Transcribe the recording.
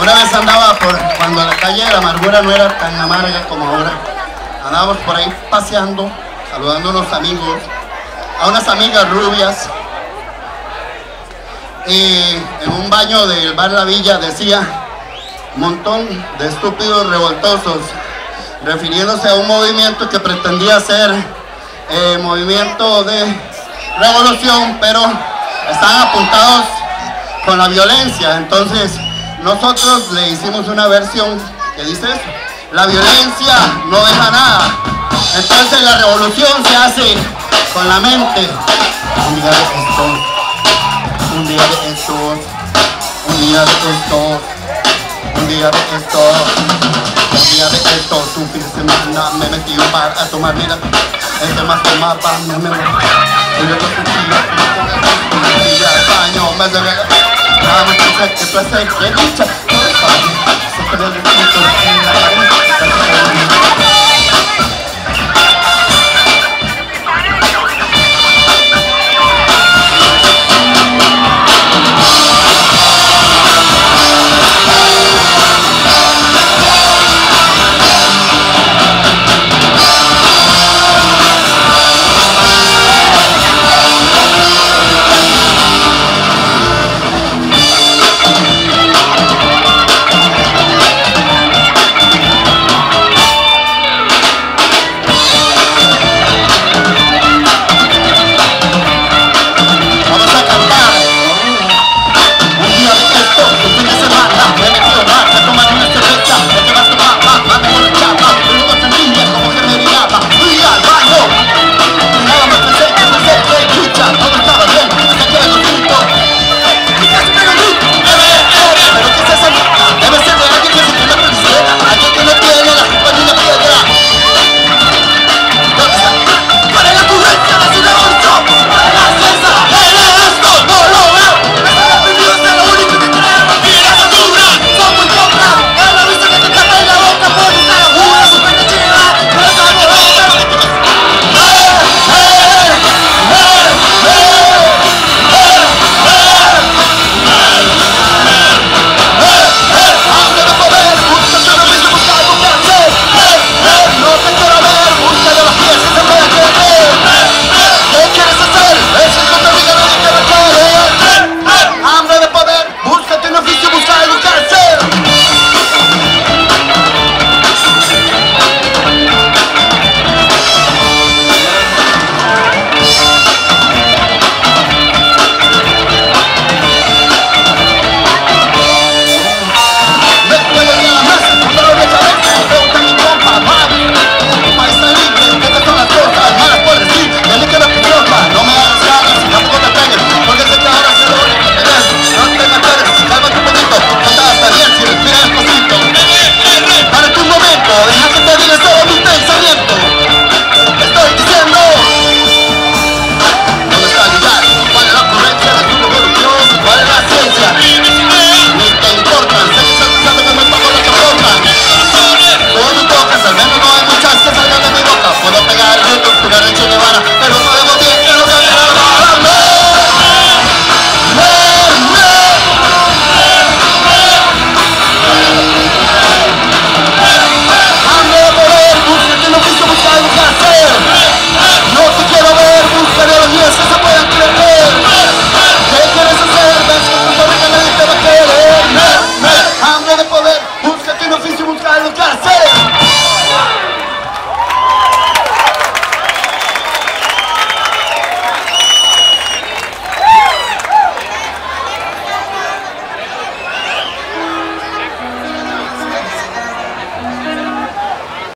Una vez andaba cuando la calle de la amargura no era tan amarga como ahora. Andábamos por ahí paseando, saludando a unos amigos, a unas amigas rubias. Y en un baño del bar La Villa decía: montón de estúpidos revoltosos, refiriéndose a un movimiento que pretendía ser movimiento de revolución, pero están apuntados con la violencia. Entonces nosotros le hicimos una versión que dice eso: la violencia no deja nada, entonces la revolución se hace con la mente. Un día de estos, un día de estos, un día de estos, un día de estos, un día de estos, un fin de semana me metí a un bar a tomar, mira, el que más tomaba me y luego sentía el baño, me debe, nada más que tú haces que dicha,